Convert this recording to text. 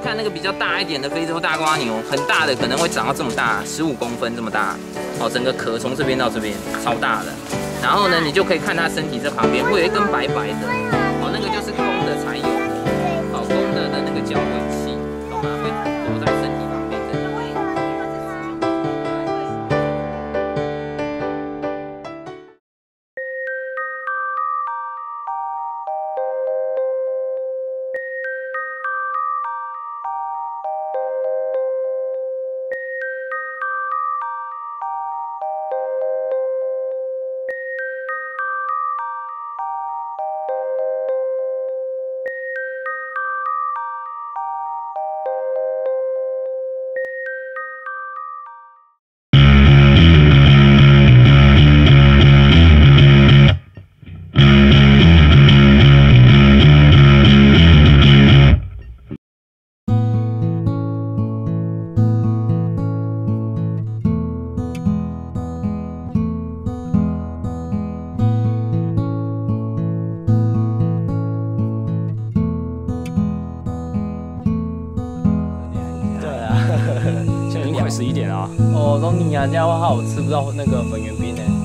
看那个比较大一点的非洲大瓜牛，很大的可能会长到这么大，15公分这么大，哦，整个壳从这边到这边超大的。然后呢，你就可以看它身体这旁边会有一根白白的，哦，那个就是公的才有的，哦，公的那个交尾器，懂吗？会躲在身体旁边这里。 现在已经快11点了啊。 哦，都你啊，这样的话我吃不到那个粉圆冰呢。